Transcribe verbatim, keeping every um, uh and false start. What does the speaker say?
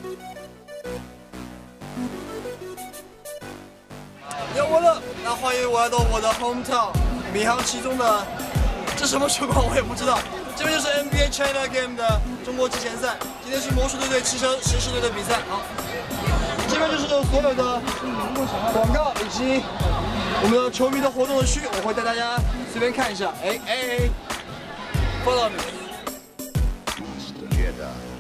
有我了，那欢迎我来到我的 hometown， 闵行其中的，这什么球馆我也不知道。这边就是 N B A China Game 的中国季前赛，今天是魔术队对骑乘骑士队的比赛。好，这边就是所有的广告以及我们的球迷的活动的区，我会带大家随便看一下。哎哎 ，follow me。